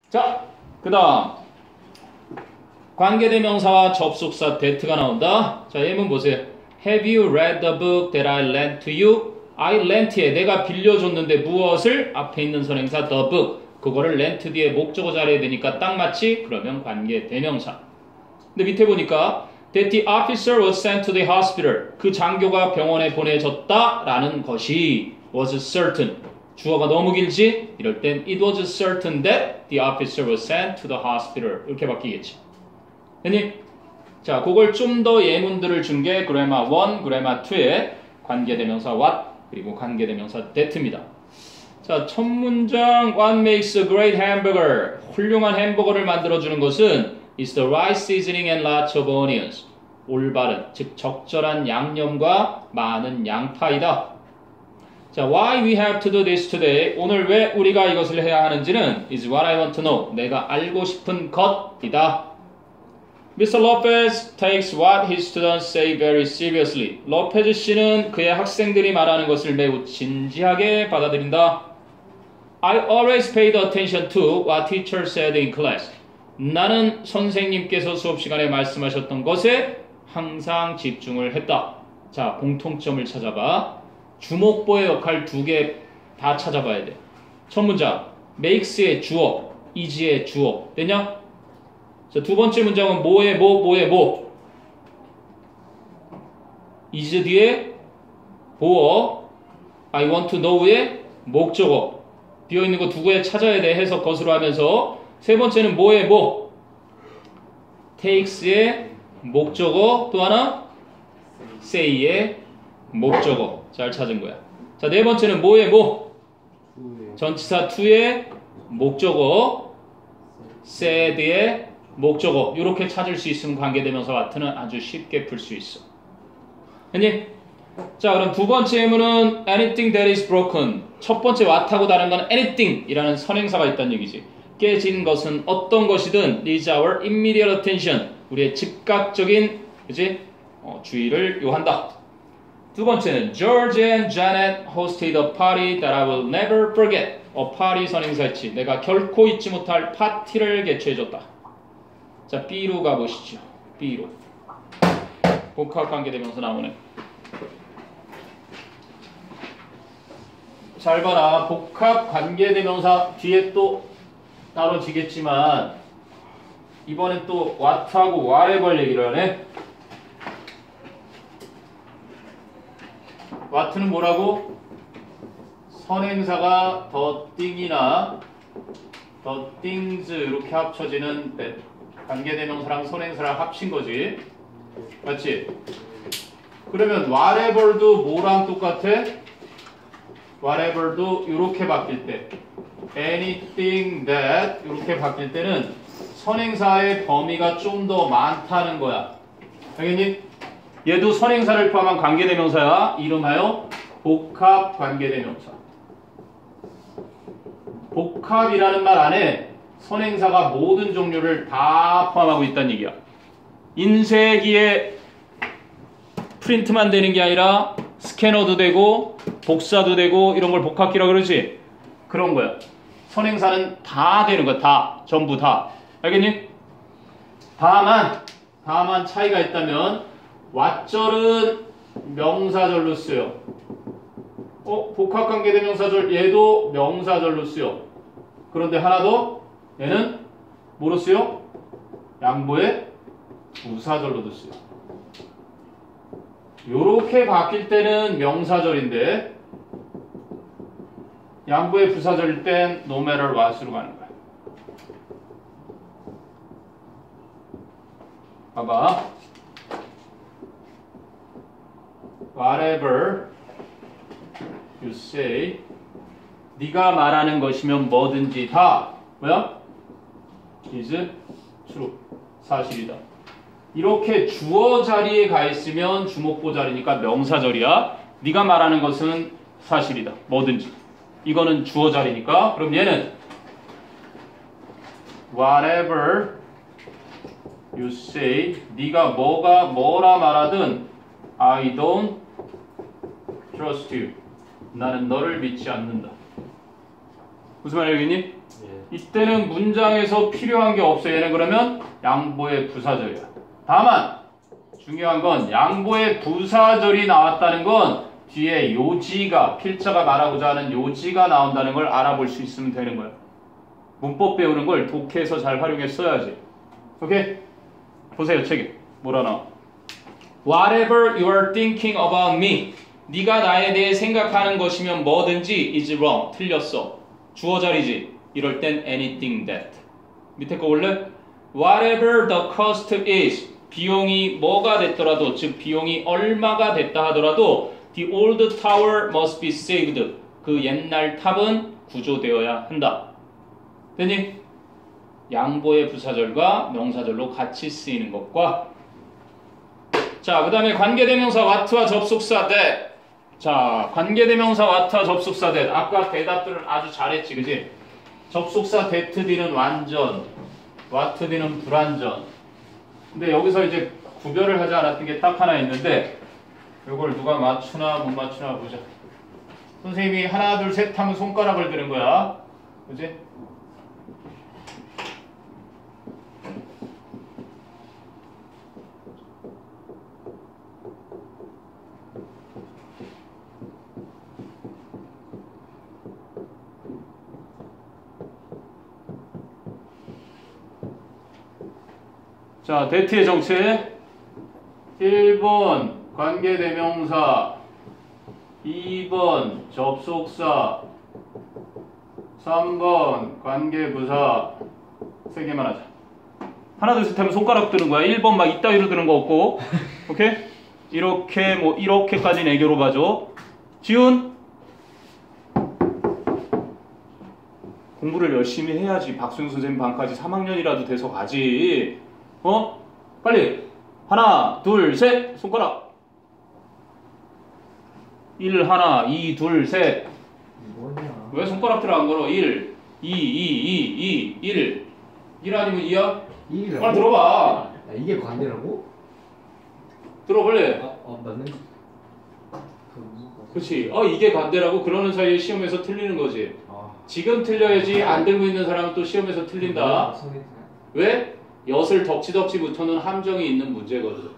자, 그 다음 관계대명사와 접속사 that가 나온다. 자, 예문 보세요. Have you read the book that I lent to you? I lent에 내가 빌려줬는데 무엇을? 앞에 있는 선행사 the book. 그거를 lent 뒤에 목적어 자리에 되니까 딱 맞지? 그러면 관계대명사. 근데 밑에 보니까 that the officer was sent to the hospital. 그 장교가 병원에 보내졌다 라는 것이 was certain. 주어가 너무 길지? 이럴 땐 it was certain that the officer was sent to the hospital. 이렇게 바뀌겠지. 됐니? 자, 그걸 좀 더 예문들을 준 게 grammar 1, grammar 2의 관계대명사 what 그리고 관계대명사 that입니다. 자, 첫 문장 What makes a great hamburger? 훌륭한 햄버거를 만들어주는 것은 is the right seasoning and lots of onions. 올바른, 즉 적절한 양념과 많은 양파이다. 자, why we have to do this today? 오늘 왜 우리가 이것을 해야 하는지는 is what I want to know. 내가 알고 싶은 것이다. Mr. Lopez takes what his students say very seriously. 로페즈 씨는 그의 학생들이 말하는 것을 매우 진지하게 받아들인다. I always paid attention to what teacher said in class. 나는 선생님께서 수업 시간에 말씀하셨던 것에 항상 집중을 했다. 자, 공통점을 찾아봐. 주목보의 역할 두 개 다 찾아봐야 돼. 첫 문장, makes의 주어, is의 주어. 됐냐? 자, 두 번째 문장은 뭐의 뭐, 뭐의 뭐. is 뒤에 보어, I want to know의 목적어. 비어있는 거 두 개 찾아야 돼. 해석 것으로 하면서. 세 번째는 뭐의 뭐. takes의 목적어. 또 하나 say의 목적어. 잘 찾은 거야. 자, 네 번째는 뭐의 뭐. 전치사 to의 목적어. said의 목적어. 이렇게 찾을 수 있으면 관계대명사 what는 아주 쉽게 풀 수 있어. 됐니? 자, 그럼 두 번째 예문은 anything that is broken. 첫 번째 what하고 다른 건 anything 이라는 선행사가 있다는 얘기지. 깨진 것은 어떤 것이든 needs our immediate attention. 우리의 즉각적인 그치? 주의를 요한다. 두 번째는 George and Janet hosted a party that I will never forget. a party 선행사였지. 내가 결코 잊지 못할 파티를 개최해줬다. 자, B로 가보시죠. B로. 복합관계대명사 나오네. 잘 봐라. 복합관계대명사 뒤에 또 다뤄지겠지만 이번엔 또 what하고 whatever 얘기를 하네. what는 뭐라고? 선행사가 the thing이나 the things 이렇게 합쳐지는 관계대명사랑 선행사랑 합친 거지. 맞지? 그러면 whatever도 뭐랑 똑같아? whatever도 이렇게 바뀔 때 anything that 이렇게 바뀔 때는 선행사의 범위가 좀 더 많다는 거야. 알겠니? 얘도 선행사를 포함한 관계대명사야. 이름하여 복합관계대명사. 복합이라는 말 안에 선행사가 모든 종류를 다 포함하고 있다는 얘기야. 인쇄기에 프린트만 되는 게 아니라 스캐너도 되고 복사도 되고 이런 걸 복합기라 그러지? 그런 거야. 선행사는 다 되는 거야. 다. 전부 다. 알겠니? 다만 차이가 있다면 왓절은 명사절로 쓰여. 복합관계대명사절 얘도 명사절로 쓰여. 그런데 하나 더 얘는 뭐로 쓰여? 양보의 부사절로도 쓰여. 요렇게 바뀔 때는 명사절인데 양보의 부사절일 땐 no matter what으로 가는 거야. 봐봐. Whatever you say 네가 말하는 것이면 뭐든지 다 뭐야? is true. 사실이다. 이렇게 주어 자리에 가 있으면 주목보 자리니까 명사절이야. 네가 말하는 것은 사실이다. 뭐든지. 이거는 주어 자리니까. 그럼 얘는 whatever you say 네가 뭐라 말하든 I don't trust you. 나는 너를 믿지 않는다. 무슨 말이야, 여기니? 예. 이때는 문장에서 필요한 게 없어. 얘는 그러면 양보의 부사절이야. 다만 중요한 건 양보의 부사절이 나왔다는 건 뒤에 요지가, 필자가 말하고자 하는 요지가 나온다는 걸 알아볼 수 있으면 되는 거야. 문법 배우는 걸 독해에서 잘 활용해 써야지. 오케이? 보세요, 책에. 뭐라 나와? Whatever you are thinking about me. 네가 나에 대해 생각하는 것이면 뭐든지 is wrong. 틀렸어. 주어 자리지. 이럴 땐 anything that. 밑에 거 볼래? Whatever the cost is. 비용이 뭐가 됐더라도, 즉 비용이 얼마가 됐다 하더라도 the old tower must be saved. 그 옛날 탑은 구조되어야 한다. 됐니? 양보의 부사절과 명사절로 같이 쓰이는 것과 자, 그 다음에 관계대명사 what와 접속사 that. 자, 관계대명사 what와 접속사 that. 아까 대답들을 아주 잘했지, 그지? 접속사 that D는 완전, what D는 불완전. 근데 여기서 이제 구별을 하지 않았던 게 딱 하나 있는데 이걸 누가 맞추나 못 맞추나 보자. 선생님이 하나 둘 셋 하면 손가락을 드는 거야. 그지? 자, 대트의 정체 1번 관계대명사 2번 접속사 3번 관계부사 3개만 하자. 하나 둘 셋 하면 손가락 드는 거야. 1번 막 이따위로 드는 거 없고 오케이? 이렇게 뭐 이렇게까지 애교로 봐줘. 지훈 공부를 열심히 해야지. 박수영 선생님 반까지 3학년이라도 돼서 가지. 어? 빨리 하나 둘 셋 손가락 1 하나 2 둘 셋 뭐냐? 왜 손가락들을 안 걸어? 1 2 2 2 2 1 1 아니면 2야? 2라고? 빨리 들어봐. 이게 관계라고? 들어 빨리. 맞네. 그렇지. 이게 관대라고 그러는 사이에 시험에서 틀리는 거지. 지금 틀려야지. 안 들고 있는 사람은 또 시험에서 틀린다. 왜? 엿을 덕지덕지부터는 함정이 있는 문제거든.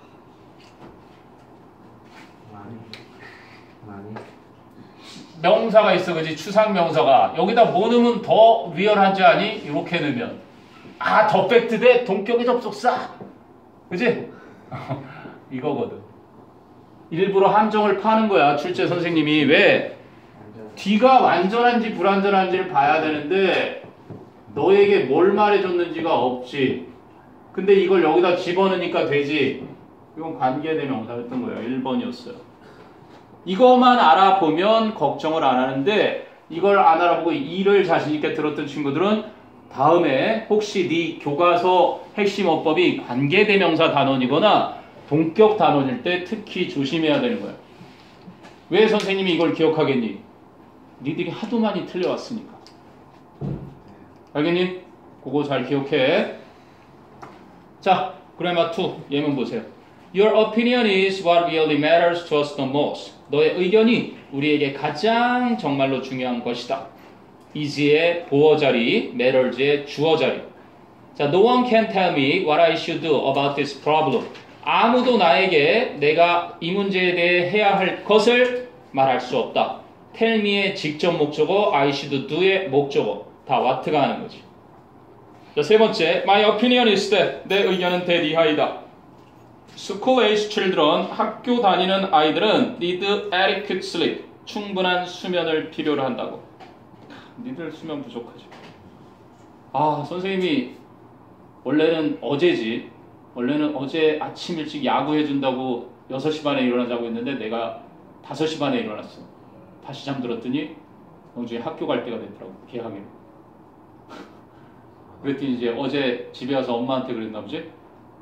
많이. 명사가 있어, 그지? 추상명사가. 여기다 뭐 넣으면 더 리얼한지 아니? 이렇게 넣으면. 더 팩트 대 동격의 접속사. 그지? 이거거든. 일부러 함정을 파는 거야, 출제 선생님이. 왜? 뒤가 완전한지 불완전한지를 봐야 되는데 너에게 뭘 말해줬는지가 없지. 근데 이걸 여기다 집어넣으니까 되지. 이건 관계대명사였던 거예요. 1번이었어요. 이것만 알아보면 걱정을 안 하는데 이걸 안 알아보고 2를 자신있게 들었던 친구들은 다음에 혹시 네 교과서 핵심 어법이 관계대명사 단원이거나 동격 단원일 때 특히 조심해야 되는 거야. 왜 선생님이 이걸 기억하겠니? 니들이 하도 많이 틀려왔으니까. 알겠니? 그거 잘 기억해. 자, 그래마 2 예문 보세요. Your opinion is what really matters to us the most. 너의 의견이 우리에게 가장 정말로 중요한 것이다. is의 보어 자리, matters의 주어 자리. 자, no one can tell me what I should do about this problem. 아무도 나에게 내가 이 문제에 대해 해야 할 것을 말할 수 없다. tell me의 직접 목적어, I should do의 목적어. 다 what가 하는 거지. 자, 세 번째, my opinion is that. 내 의견은 that 이하이다. School age children, 학교 다니는 아이들은 need adequate sleep. 충분한 수면을 필요로 한다고. 니들 수면 부족하지. 선생님이 원래는 어제지. 원래는 어제 아침 일찍 야구해준다고 6시 반에 일어나자고 했는데 내가 5시 반에 일어났어. 다시 잠들었더니 영주에 학교 갈 때가 됐더라고. 개학일. 그랬더니 이제 어제 집에 와서 엄마한테 그랬나 보지?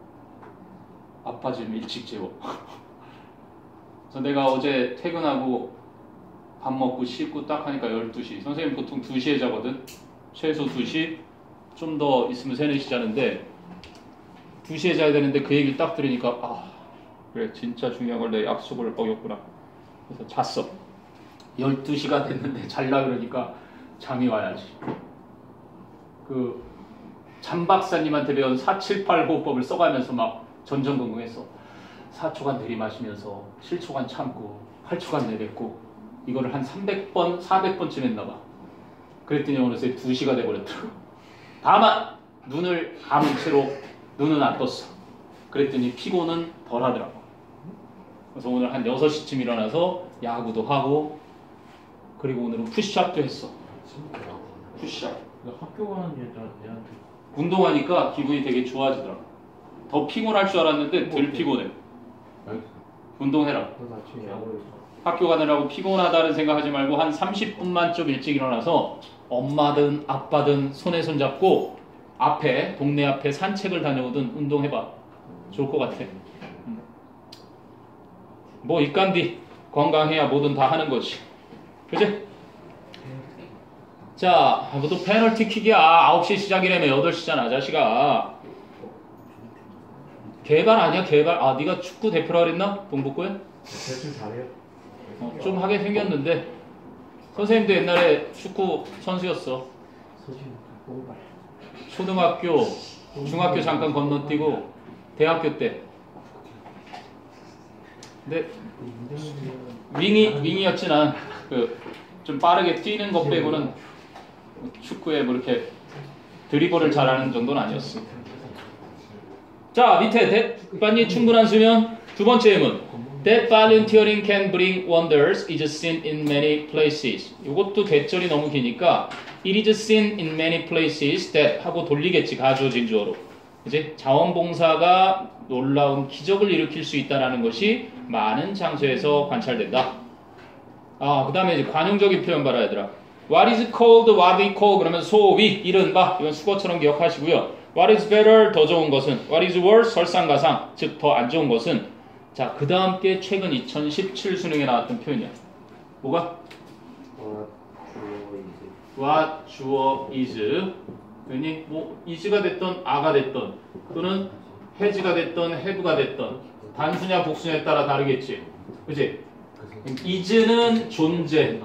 아빠 좀 일찍 재워. 그래서 내가 어제 퇴근하고 밥 먹고 씻고 딱 하니까 12시. 선생님 보통 2시에 자거든. 최소 2시. 좀 더 있으면 3, 4시 자는데 2시에 자야 되는데 그 얘기를 딱 들으니까 그래 진짜 중요한 걸 내 약속을 어겼구나. 그래서 잤어. 12시가 됐는데 잘라 그러니까 잠이 와야지. 그 잠박사님한테 배운 478 호흡법을 써가면서 막 전전긍긍했어. 4초간 들이마시면서 7초간 참고 8초간 내뱉고 이거를 한 300번, 400번쯤 했나 봐. 그랬더니 어느새 2시가 돼버렸더라고. 다만 눈을 감은 채로 눈은 안 떴어. 그랬더니 피곤은 덜 하더라고. 그래서 오늘 한 6시쯤 일어나서 야구도 하고 그리고 오늘은 푸시업도 했어. 푸시업. 학교 가는 얘한테 운동하니까 기분이 되게 좋아지더라고. 더 피곤할 줄 알았는데 덜 피곤해. 운동해라. 학교 가느라고 피곤하다는 생각하지 말고 한 30분만 좀 일찍 일어나서 엄마든 아빠든 손에 손잡고 앞에 동네 앞에 산책을 다녀오든 운동해봐. 좋을 것 같아. 뭐 입간디 건강해야 뭐든 다 하는 거지. 그치? 자, 또 페널티 킥이야. 9시 시작이라며 8시잖아 자식아. 개발 아니야 개발. 아 네가 축구 대표라 그랬나? 동북구에? 대충 잘해요. 좀 하게 생겼는데 선생님도 옛날에 축구 선수였어. 초등학교, 중학교 잠깐 건너뛰고 대학교 때. 근데 윙이었지 난. 좀 빠르게 뛰는 것 빼고는 축구에 뭐 이렇게 드리블을 잘하는 정도는 아니었어. 자 밑에 대반이 충분한 수면. 두 번째 예문. That volunteering can bring wonders is seen in many places. 이것도 대절이 너무 기니까 it is seen in many places that 하고 돌리겠지. 가주어진 주어로. 그치? 자원봉사가 놀라운 기적을 일으킬 수 있다는 것이 많은 장소에서 관찰된다. 그 다음에 이제 관용적인 표현 봐라 얘들아. What is called, what we call 그러면 소위, 이른바 이건 수거처럼 기억하시고요. What is better 더 좋은 것은, What is worse 설상가상 즉 더 안 좋은 것은. 자 그 다음 게 최근 2017 수능에 나왔던 표현이야. 뭐가? What 주어 is. 그러니 뭐 is가 됐던 a가 됐던 또는 has가 됐던 have가 됐던 단수냐 복수냐에 따라 다르겠지. 그치? is는 존재.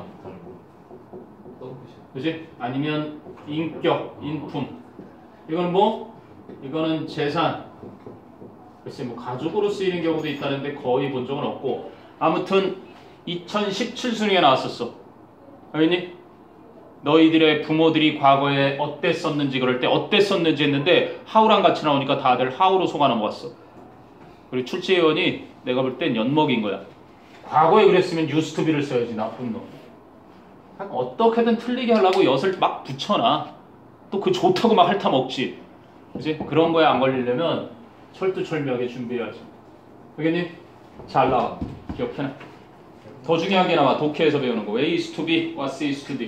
그치? 아니면 인격, 인품. 이건 뭐? 이거는 재산. 글쎄 뭐 가족으로 쓰이는 경우도 있다는데 거의 본 적은 없고. 아무튼 2017 수능에 나왔었어. 알겠니? 너희들의 부모들이 과거에 어땠었는지 그럴 때 어땠었는지 했는데 how랑 같이 나오니까 다들 how로 속아 넘어갔어. 그리고 출제위원이 내가 볼 땐 연먹인 거야. 과거에 그랬으면 used to be를 써야지 나쁜 놈. 어떻게든 틀리게 하려고 엿을 막 붙여놔. 또 그 좋다고 막 핥아먹지. 그치? 그런 거에 안 걸리려면 철두철미하게 준비해야지. 알겠니? 잘 나와. 기억해놔. 더 중요한 게 나와. 독해에서 배우는 거. A is to B, what is to D.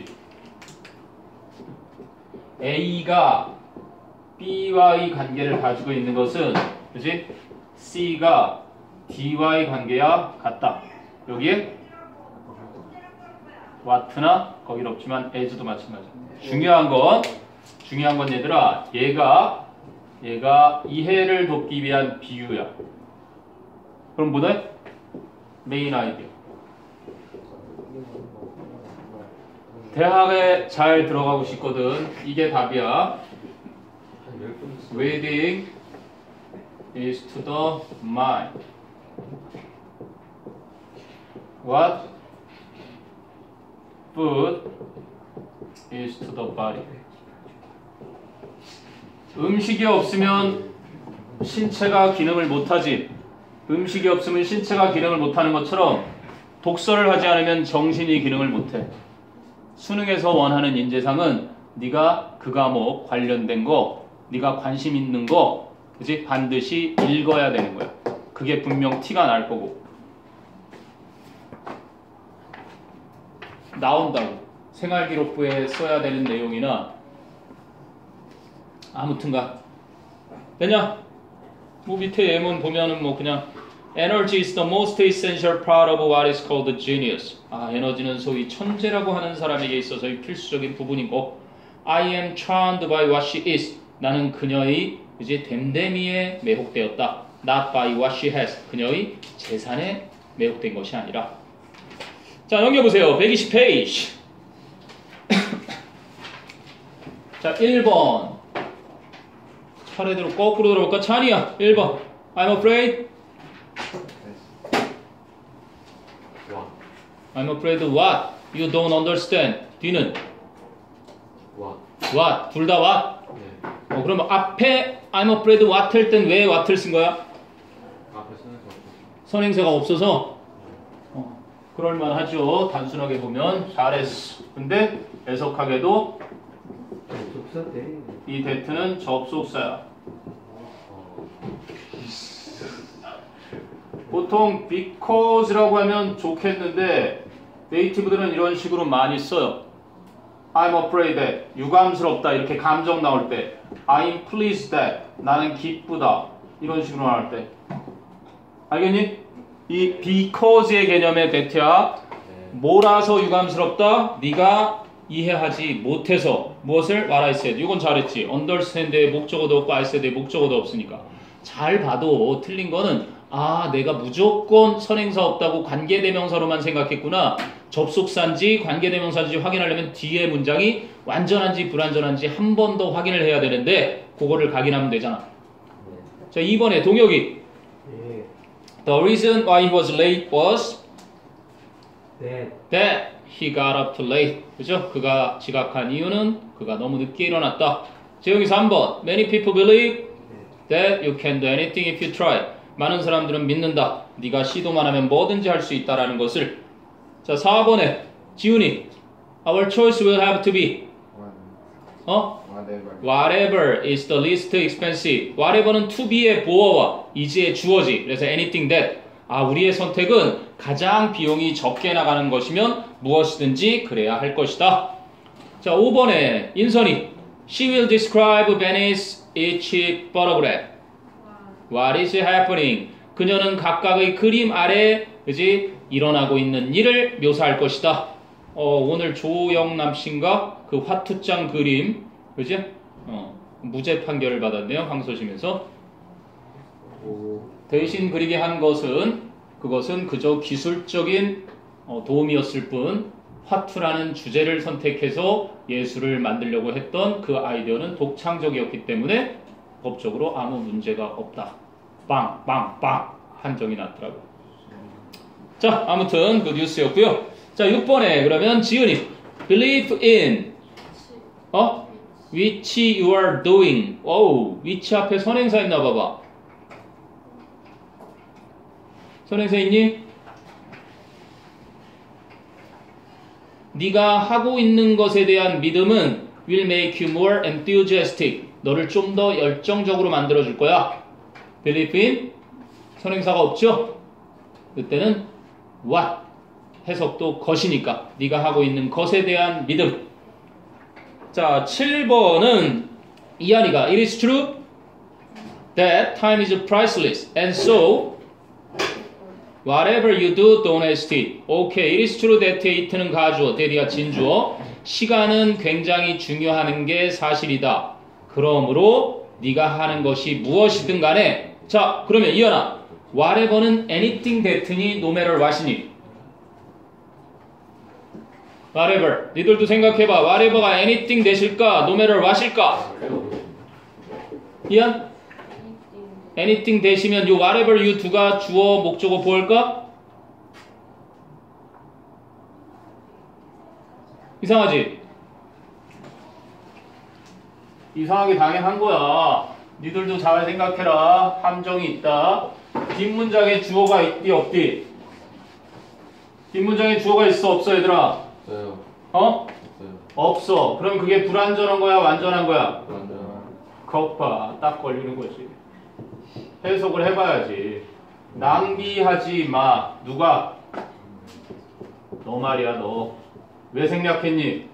A가 B와의 관계를 가지고 있는 것은 그치? C가 D와의 관계와 같다. 여기에 what나 거긴 없지만 as도 마찬가지. 중요한 건 얘들아 얘가 이해를 돕기 위한 비유야. 그럼 뭐다? 메인 아이디어. 대학에 잘 들어가고 싶거든. 이게 답이야. Reading is to the mind. What food is to the body. 음식이 없으면 신체가 기능을 못하지. 음식이 없으면 신체가 기능을 못하는 것처럼 독서를 하지 않으면 정신이 기능을 못해. 수능에서 원하는 인재상은 네가 그 과목 관련된 거, 네가 관심 있는 거, 그치? 반드시 읽어야 되는 거야. 그게 분명 티가 날 거고. 나온다고. 생활기록부에 써야 되는 내용이나 아무튼가. 됐냐? 뭐 밑에 예문 보면은 뭐 그냥 Energy is the most essential part of what is called genius. 에너지는 소위 천재라고 하는 사람에게 있어서의 필수적인 부분이고 I am charmed by what she is. 나는 그녀의 이제 댐댐이에 매혹되었다. Not by what she has. 그녀의 재산에 매혹된 것이 아니라. 자, 넘겨보세요. 120페이지. 자, 1번. 차례대로 거꾸로 들어볼까? 찬이야. 1번. I'm afraid. 와. I'm afraid what? You don't understand. 뒤는 와. what. 둘 다 what? 네. 그러면 앞에 I'm afraid what 할 땐 왜 what을 쓴 거야? 앞에 쓰는 거 없어. 선행사가 없어서 그럴만하죠. 단순하게 보면 잘했어. 근데 애석하게도 접속사 때. 이 that는 접속사야. 보통 because라고 하면 좋겠는데 네이티브들은 이런 식으로 많이 써요. I'm afraid that 유감스럽다 이렇게 감정 나올 때 I'm pleased that 나는 기쁘다 이런 식으로 나올 때 알겠니? 이 because의 개념의 that야 뭐라서 유감스럽다? 네가 이해하지 못해서 무엇을 what I said 이건 잘했지. understand의 목적어도 없고 I said의 목적어도 없으니까 잘 봐도 틀린 거는 내가 무조건 선행사 없다고 관계대명사로만 생각했구나. 접속사인지 관계대명사인지 확인하려면 뒤에 문장이 완전한지 불완전한지 한 번 더 확인을 해야 되는데 그거를 각인하면 되잖아. 자, 2번에 동혁이 The reason why he was late was that he got up too late. 그죠? 그가 지각한 이유는 그가 너무 늦게 일어났다. 재영이 3번 Many people believe that you can do anything if you try. 많은 사람들은 믿는다. 네가 시도만 하면 뭐든지 할 수 있다라는 것을. 자, 4번에 지훈이 Our choice will have to be Whatever is the least expensive. Whatever는 to be의 보어와 is의 주어지. 그래서 anything that. 우리의 선택은 가장 비용이 적게 나가는 것이면 무엇이든지 그래야 할 것이다. 자, 5번에 인선이 She will describe Venice each photograph. What is happening? 그녀는 각각의 그림 아래 그지 일어나고 있는 일을 묘사할 것이다. 오늘 조영남 씨인가 그 화투장 그림 그지? 무죄 판결을 받았네요. 항소심에서. 대신 그리게 한 것은 그것은 그저 기술적인 도움이었을 뿐 화투라는 주제를 선택해서 예술을 만들려고 했던 그 아이디어는 독창적이었기 때문에 법적으로 아무 문제가 없다. 빵, 빵, 빵 한정이 났더라고요. 자, 아무튼 그 뉴스였고요. 자, 6번에 그러면 지은이 believe in which you are doing. which 앞에 선행사 있나 봐봐. 선행사 있니? 네가 하고 있는 것에 대한 믿음은 will make you more enthusiastic. 너를 좀 더 열정적으로 만들어줄 거야. believe in 선행사가 없죠? 그때는 what 해석도 것이니까 네가 하고 있는 것에 대한 믿음. 자, 7번은 이한이가 It is true that time is priceless and so whatever you do don't hesitate. 오케이, it is true that it는 가주어, that이야 진주어. 시간은 굉장히 중요한 게 사실이다. 그러므로 네가 하는 것이 무엇이든 간에 자, 그러면 이현아 whatever는 anything that니 no matter what이니? whatever 니들도 생각해봐. whatever가 anything that일까 no matter what일까? 이현? anything that이면 요 whatever you 두가 주어 목적어 보일까? 이상하지? 이상하게 당연한 거야. 니들도 잘 생각해라. 함정이 있다. 뒷문장에 주어가 있디 없디? 뒷문장에 주어가 있어 없어 얘들아? 없어요. 없어요. 없어요. 없어. 그럼 그게 불완전한 거야 완전한 거야? 완전. 거봐 딱 걸리는 거지. 해석을 해봐야지. 낭비하지 마. 누가? 너 말이야 너. 왜 생략했니?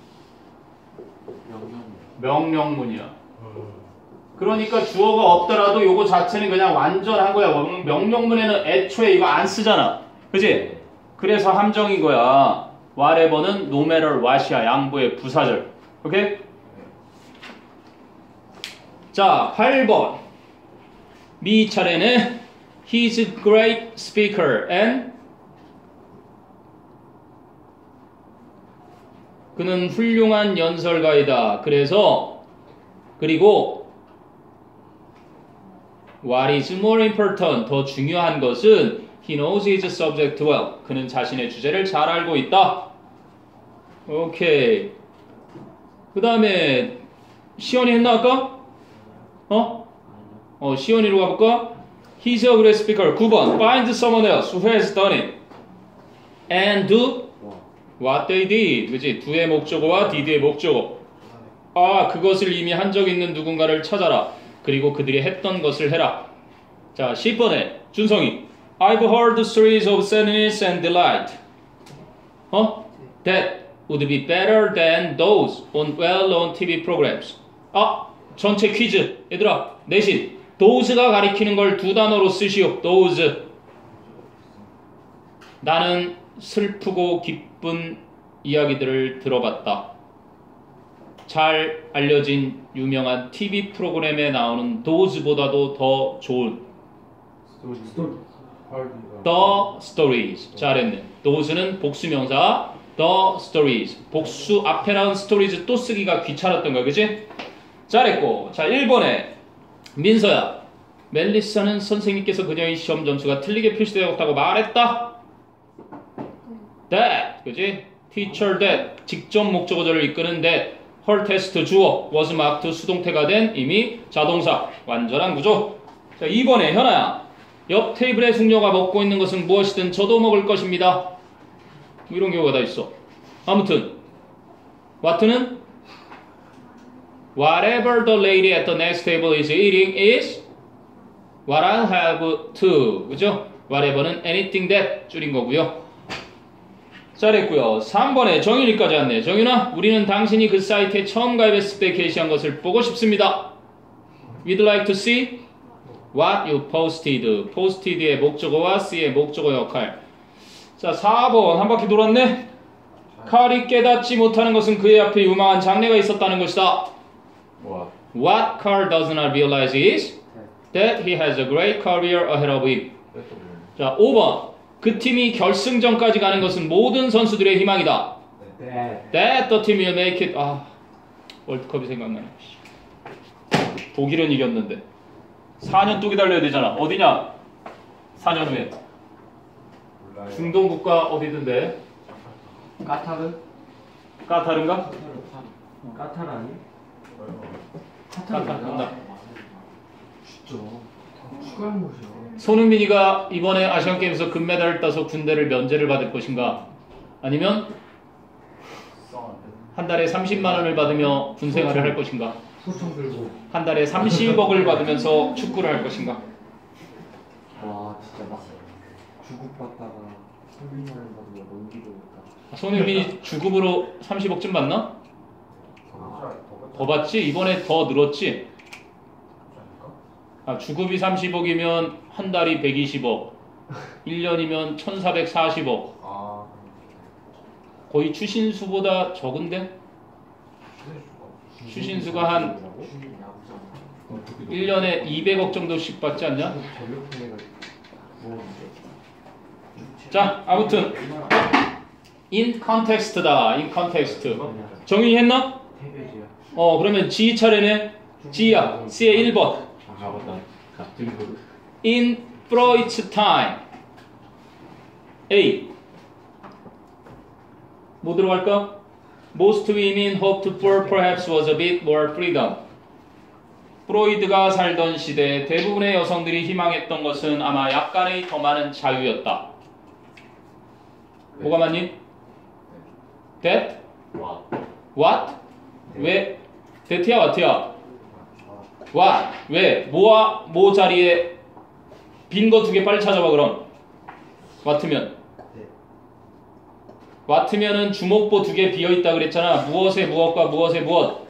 명령문이야. 그러니까 주어가 없더라도 요거 자체는 그냥 완전한 거야. 명령문에는 애초에 이거 안 쓰잖아. 그치? 그래서 함정인 거야. whatever는 no matter what이야. 양보의 부사절. 오케이? 자, 8번. 미 차례는 He's a great speaker and 그는 훌륭한 연설가이다. 그리고 what is more important, 더 중요한 것은 he knows his subject well. 그는 자신의 주제를 잘 알고 있다. 오케이. 그 다음에 시연이 했나 아까? 시연이로 가볼까? He's a great speaker. 9번. Find someone else who has done it. And do what they did. 그치? do의 목적어와 did의 목적어. 그것을 이미 한 적 있는 누군가를 찾아라. 그리고 그들이 했던 것을 해라. 자, 10번에 준성이. I've heard stories of sadness and delight. That would be better than those on well-known TV programs. 전체 퀴즈. 얘들아, 내신. those가 가리키는 걸 두 단어로 쓰시오. those. 나는 슬프고 기쁜 이야기들을 들어봤다. 잘 알려진 유명한 TV 프로그램에 나오는 those보다도 더 좋은 the stories. 잘했네. those는 복수명사, the stories. 복수 앞에 나온 stories 또 쓰기가 귀찮았던 거야, 그치? 잘했고. 자, 1번에 민서야. 멜리사는 선생님께서 그녀의 시험 점수가 틀리게 표시되었다고 말했다. That, 그치? Teacher that, 직접 목적어절을 이끄는 that. her test 주어, was marked 수동태가 된 이미 자동사, 완전한 구조. 자, 2번에 현아야. 옆 테이블의 숙녀가 먹고 있는 것은 무엇이든 저도 먹을 것입니다. 뭐 이런 경우가 다 있어. 아무튼 what는 whatever the lady at the next table is eating is what I'll have too. 그죠? whatever는 anything that 줄인 거고요. 잘했고요. 3번에 정윤이까지 왔네. 정윤아, 우리는 당신이 그 사이트에 처음 가입했을 때 게시한 것을 보고 싶습니다. We'd like to see what you posted. posted의 목적어와 see의 목적어 역할. 자, 4번 한 바퀴 돌았네. 칼이 깨닫지 못하는 것은 그의 앞에 유망한 장래가 있었다는 것이다. What Carl does not realize is that he has a great career ahead of him. 자, 5번. 그 팀이 결승전까지 가는 것은 모든 선수들의 희망이다. That the team will make it. 월드컵이 생각나네. 독일은 이겼는데 4년 또 기다려야 되잖아. 어디냐? 4년 후에. 중동 국가 어디던데? 까타르? 까타르인가? 까타르 아니? 까타르 맞나? 진짜 축구하는 곳이야. 손흥민이가 이번에 아시안게임에서 금메달을 따서 군대를 면제를 받을 것인가? 아니면 한 달에 30만 원을 받으며 군생활을 할 것인가? 소총 들고 한 달에 30억을 받으면서 축구를 할 것인가? 와 진짜 막 주급받다가 30만 원 받으면 넘기고 있다. 손흥민이 주급으로 30억쯤 받나? 더 받지? 이번에 더 늘었지? 주급이 30억이면 한 달이 120억, 1년이면 1440억. 거의 추신수보다 적은데? 추신수가 한 1년에 200억 정도씩 받지 않냐? 자, 아무튼 in context다. in context. 정의 했나? 그러면 G 차례네. G야. C의 1번. In Freud's time. A. 뭐 들어갈까? Most women hoped for perhaps was a bit more freedom. 프로이드가 살던 시대 대부분의 여성들이 희망했던 것은 아마 약간의 더 많은 자유였다. 뭐가 맞니? That? What? 왜? that이야 what이야? What? 왜? 뭐와 뭐 자리에 빈 거 두 개 빨리 찾아봐 그럼. what면 what면은 주목보 두 개 비어있다 그랬잖아. 무엇의 무엇과 무엇의 무엇.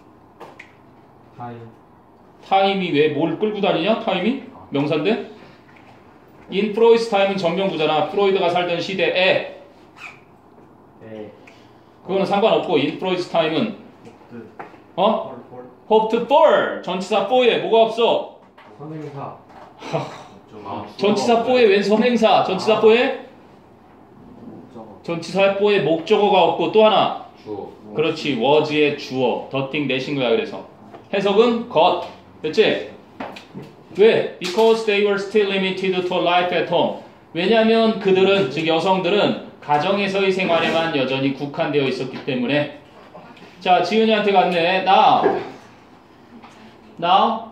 타임이 왜 뭘 끌고 다니냐? 타임이? 명사인데? In Freud's time은 전명구잖아. 프로이드가 살던 시대에. 그거는 상관없고 in Freud's time은 hoped for. 전치사 for에 뭐가 없어? 선행사. 전치사 for에 웬 선행사? 전치사 for에? 전치사 for에 목적어가 없고 또 하나 주어. 그렇지. was의 주어. the thing 내신 거야. 그래서 해석은 got. 됐지? 왜? Because they were still limited to life at home. 왜냐하면 그들은, 즉 여성들은 가정에서의 생활에만 여전히 국한되어 있었기 때문에. 자, 지은이한테 갔네. Now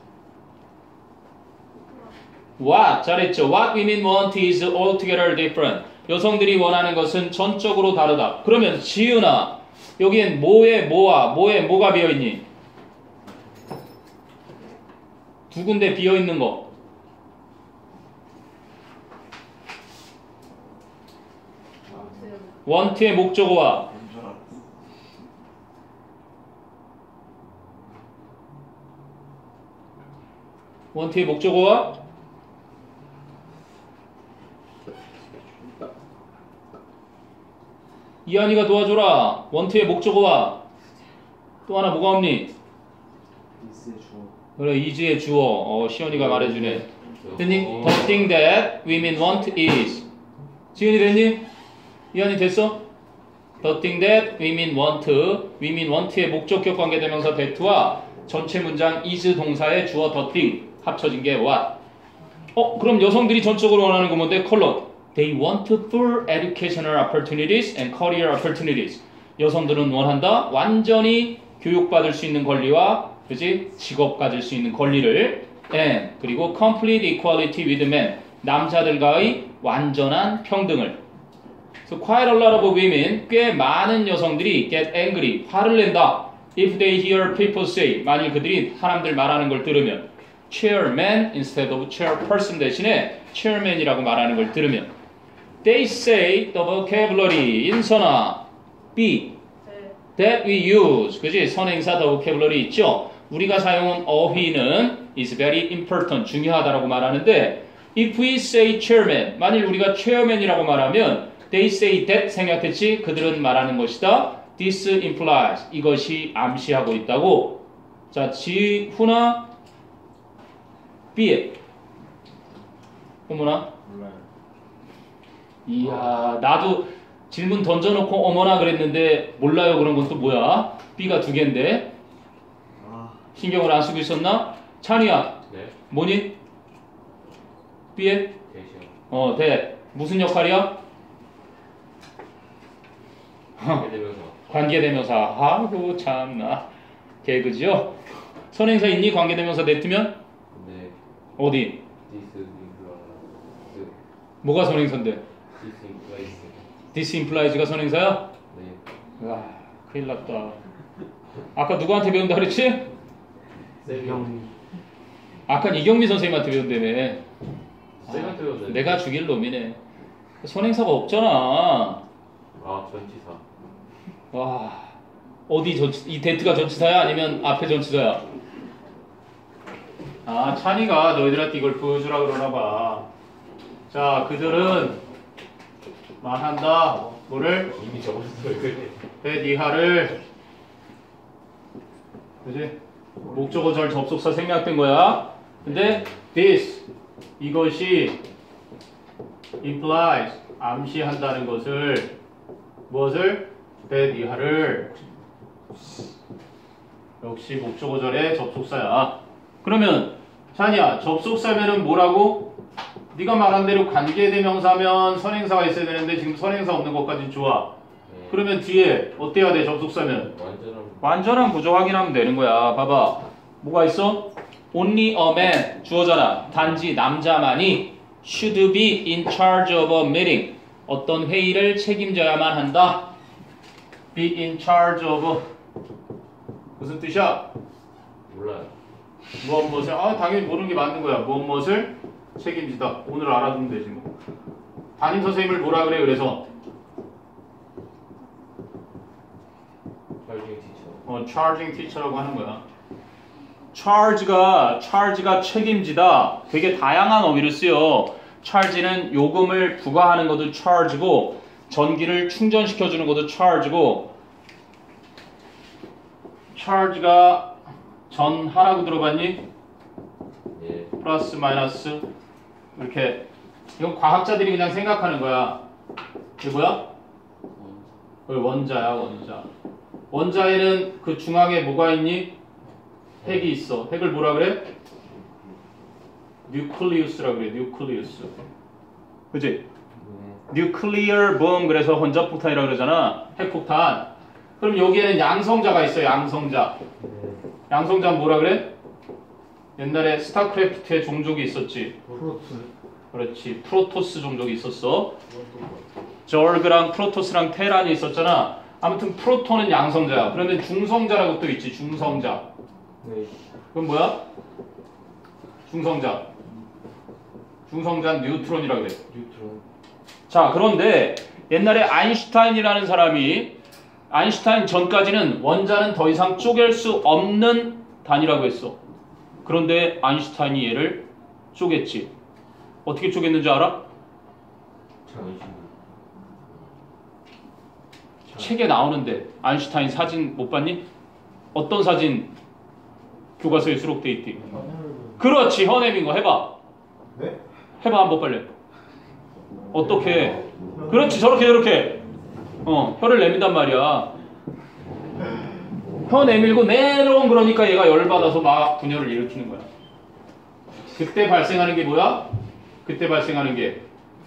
what? 잘했죠. What women want is altogether different. 여성들이 원하는 것은 전적으로 다르다. 그러면 지은아, 여기엔 뭐에 뭐가 비어있니? 두 군데 비어있는 거. want의 목적어와 want의 목적어와 이한이가 도와줘라. want의 목적어와 또 하나 뭐가 없니? 있을 주어. 그래, is의 주어. 시연이가 말해주네. 됐니? The thing that women want is. 지은이 됐니? 이한이 됐어? The thing that women want의 목적격 관계대명사 that와 전체 문장 is 동사의 주어 the thing 합쳐진 게 what? 그럼 여성들이 전적으로 원하는 건 뭔데? 컬러. They want full educational opportunities and career opportunities. 여성들은 원한다. 완전히 교육받을 수 있는 권리와 그지? 직업 가질 수 있는 권리를 and 그리고 complete equality with men. 남자들과의 완전한 평등을. So quite a lot of women, 꽤 많은 여성들이 get angry, 화를 낸다. If they hear people say, 만일 그들이 사람들 말하는 걸 들으면 chairman instead of chairperson 대신에 chairman이라고 말하는 걸 들으면 They say the vocabulary 인선아 be that we use 그지? 선행사 the vocabulary 있죠? 우리가 사용한 어휘는 is very important 중요하다라고 말하는데 if we say chairman 만일 우리가 chairman이라고 말하면 they say that 생략했지? 그들은 말하는 것이다. This implies 이것이 암시하고 있다고. 자, 지훈아 B에 어머나 몰라요. 이야 나도 질문 던져놓고 어머나 그랬는데 몰라요 그런 건 또 뭐야? B가 두 개인데 신경을 안 쓰고 있었나? 찬이야 네. 뭐니? B에? 대시요. 대 무슨 역할이야? 관계대명사. 관계대명사. 아이고 참나 개그지요? 선행사 있니? 관계대명사 냈으면? 네. 어디? This implies. 뭐가 선행사인데? This implies. This implies가 선행사야? 네. 와 큰일 났다. 아까 누구한테 배운다 그랬지? 쌤이. 아까 이경미 선생님한테 배운다며. 쌤한테 배웠는데. 내가 죽일 놈이네. 선행사가 없잖아. 전치사. 와 어디 이 데트가 전치사야? 아니면 앞에 전치사야? 찬이가 너희들한테 이걸 보여주라 그러나 봐. 자, 그들은 말한다. 뭐를? 이미 적었어요. that 이하를 그지? 목적어 절 접속사 생략된 거야. 근데 this 이것이 implies 암시한다는 것을 무엇을? that 이하를 역시 목적어절의 접속사야. 그러면 찬이야 접속사면은 뭐라고? 네가 말한 대로 관계대명사면 선행사가 있어야 되는데 지금 선행사 없는 것까지 좋아. 네. 그러면 뒤에 어때야 돼 접속사면? 완전한. 완전한 구조 확인하면 되는 거야. 봐봐. 뭐가 있어? Only a man 주어잖아. 단지 남자만이 should be in charge of a meeting. 어떤 회의를 책임져야만 한다. Be in charge of 무슨 뜻이야? 몰라요. 무엇을 당연히 모르는 게 맞는 거야. 무엇을 책임지다. 오늘 알아두면 되지 뭐. 담임 선생님을 뭐라 그래? 그래서 charging teacher. charging teacher라고 하는 거야. charge가 책임지다. 되게 다양한 어휘를 쓰여. charge는 요금을 부과하는 것도 charge고, 전기를 충전시켜주는 것도 charge고, charge가 전하라고 들어봤니? 예. 플러스 마이너스 이렇게. 이건 과학자들이 그냥 생각하는 거야. 이게 뭐야? 원자야, 원자. 원자에는 그 중앙에 뭐가 있니? 핵이 있어. 핵을 뭐라 그래? 뉴클리우스라 그래. 뉴클리우스. 그지? 뉴클리어 봄 그래서 원자폭탄이라고 그러잖아. 핵폭탄. 그럼 여기에는 양성자가 있어. 양성자. 양성자는 뭐라 그래? 옛날에 스타크래프트에 종족이 있었지. 프로토스. 그렇지. 프로토스 종족이 있었어. 저그랑 프로토스랑 테란이 있었잖아. 아무튼 프로톤은 양성자야. 그러면 중성자라고 또 있지. 중성자. 네. 그럼 뭐야? 중성자. 중성자는 뉴트론이라 그래. 뉴트론. 자, 그런데 옛날에 아인슈타인이라는 사람이 아인슈타인 전까지는 원자는 더 이상 쪼갤 수 없는 단위라고 했어. 그런데 아인슈타인이 얘를 쪼갰지. 어떻게 쪼갰는지 알아? 책에 나오는데 아인슈타인 사진 못 봤니? 어떤 사진 교과서에 수록돼 있디? 그렇지, 현해밍어 해봐. 네? 해봐 한번 빨리. 어떻게? 그렇지, 저렇게 저렇게. 혀를 내민단 말이야. 혀 내밀고 내려온 그러니까 얘가 열받아서 막 분열을 일으키는 거야. 그때 발생하는 게 뭐야? 그때 발생하는 게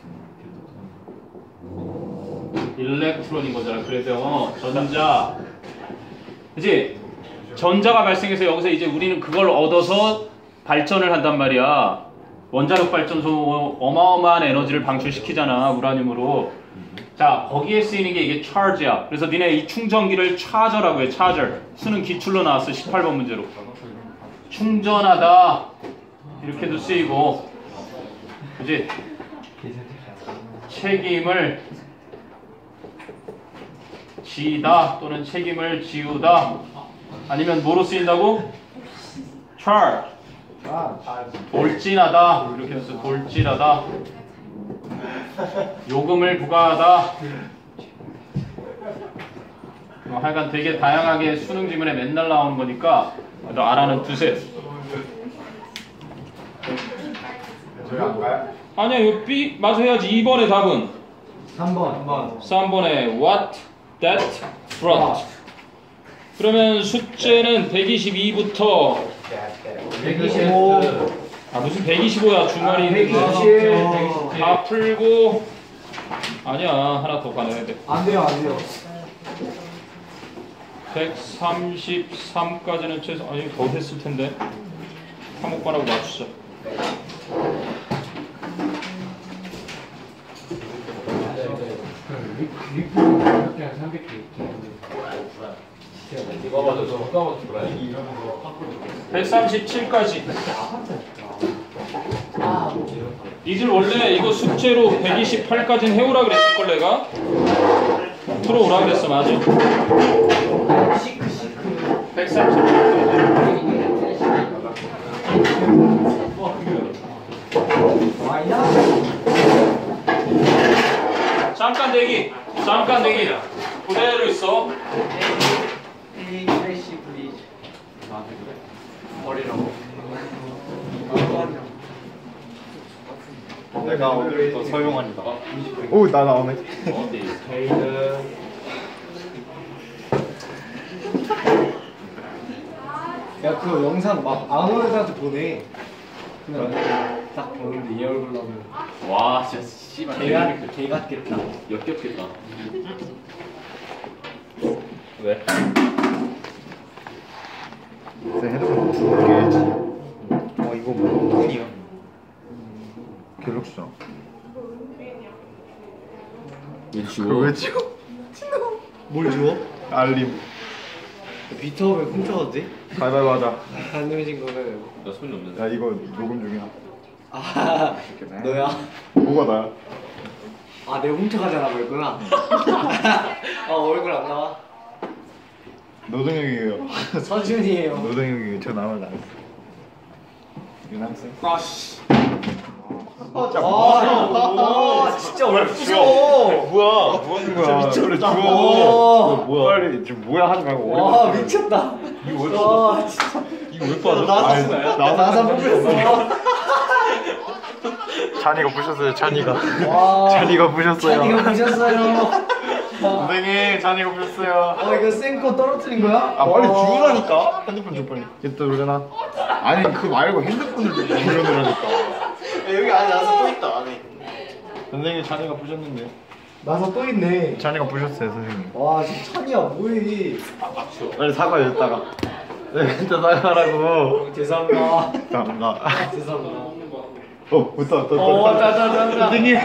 일렉트론인 거잖아. 그래서 전자, 그치? 전자가 발생해서 여기서 이제 우리는 그걸 얻어서 발전을 한단 말이야. 원자력 발전소 어마어마한 에너지를 방출시키잖아, 우라늄으로. 자, 거기에 쓰이는 게 이게 charge야. 그래서 니네 이 충전기를 charger라고 해. charger. 수능 기출로 나왔어. 18번 문제로. 충전하다 이렇게도 쓰이고, 그치? 책임을 지다 또는 책임을 지우다. 아니면 뭐로 쓰인다고? charge. 돌진하다. 이렇게 해서 돌진하다. 요금을 부과하다. 하여간 되게 다양하게 수능 지문에 맨날 나오는 거니까 너 알아는 두세. 저희 안 가요? 아니야, 이거 B 맞아 해야지. 2번의 답은 3번. 3번에 what, that, brought. 그러면 숙제는 122부터 125. 아 무슨 125야 주말이 127. 다 풀고 아니야 하나 더 가내야 돼. 안 돼요, 안 돼요. 133까지는 최소 아니 더 됐을 텐데 3호반하고 맞추자. 이거 맞아, 저 까먹지 말아야 137까지. 니들 원래 이거 숙제로 128까지는 해오라 그랬을걸 내가? 풀어오라 그랬어 맞아? 137까지. 잠깐 대기. 잠깐 대기. 그대로 있어. 내가 오늘 서용환이다. 오, 나 나오네. 야, 그거 영상 막 아무한테 보내. 그냥 딱 보는데 이 얼굴 나오면 와, 진짜 씨발. 개 같겠다. 역겹겠다. 왜? 내 핸드폰 두개 해야지. 이거 뭐 폰이야? 갤럭시잖아. 그걸 왜 지워? 뭘 지워? 알림. 비트업에 훔쳐가도 돼? 가위바위보 하자. 안 내면 거예요. 나 손이 없는데. 야 이거 녹음 중이야. 아, 너야? 뭐가 나야? 아, 내가 훔쳐가잖아, 뭐였구나. 얼굴 안 나와. 노동형이에요. 서준이에요. 노동형이 저 나만 나왔어. 유남생. 진짜 왜 부셔? 뭐야? 뭐 하는 거야? 그래 와. 주워. 뭐야? 빨리 지금 뭐야 하지 말고. 와, 미쳤다. 이거 왜 와, 진짜. 이거 왜 빠져? 나사 뽑혔어. 찬이가 부셨어요. 찬이가. 와. 찬이가 부셨어요. 찬이가 부셨어요. 선생님 잔이가 부셨어요. 이거 생거 떨어뜨린 거야? 아 빨리 주우라니까. 핸드폰 줘 빨리. 이또 그러잖아. 아니 그거 말고 핸드폰을 빌려놓으라니까. 여기 안에 나서 또 있다 안에. 선생님 잔이가 부셨는데. 나서 또 있네. 잔이가 부셨어요 선생님. 와 진짜 찬이야 뭐해. 빨리 사과해 줬다가. 네 진짜 사과하라고. 죄송합니다. 감사합니다. 죄송합니다. 왔다. 선생님.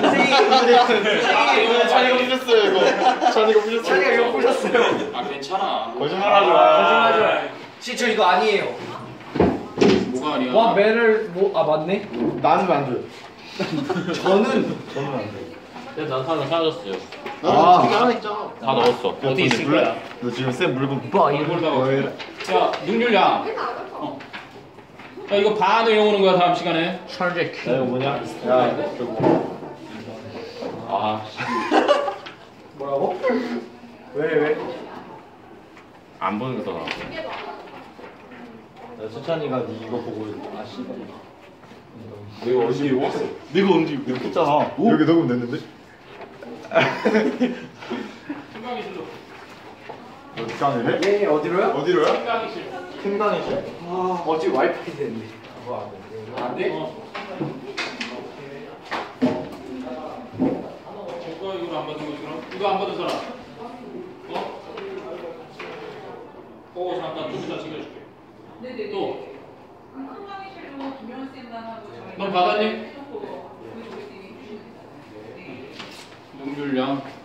잔이가 부셨어요 이거. 잔이가 부셨어요. 찬이가 이거 보셨어요. 아 괜찮아. 거짓말하지 마. 거짓말하지 저 이거 아니에요. 뭐가 아니야? 와 매를 아 맞네. 나는 안 줘요. 저는 난 하나 사줬어요. 아. 하나 있잖아. 다 넣었어. 어디 있을 거야? 너 지금 쌤 물건 이걸 다 야, 능률량. 야, 이거 반을 외우는 거야 다음 시간에. 철제 야 이거 뭐냐? 야 이거 아, 뭐라고? 왜? 안 보는 거 더. 수찬이가 네 이거 보고 아 씨발. 내가 언제 입었어? 내가 언제 이렇게 했잖아. 여기 녹음 됐는데? 생강이실로. 어디 강의를? 예 어디로요? 어디로요? 생강이실. 큰 강의실? 아 어제 와이파이 됐네. 안 돼? 이거 안 받은 거지 그럼? 이거 안 받은 사람? 잠깐 여기다 챙겨줄게. 네네. 또. 한강의실로 김현 쌤단하고 저희. 넌 받았니? 해놓고 보여주고 있으니. 네. 능률량.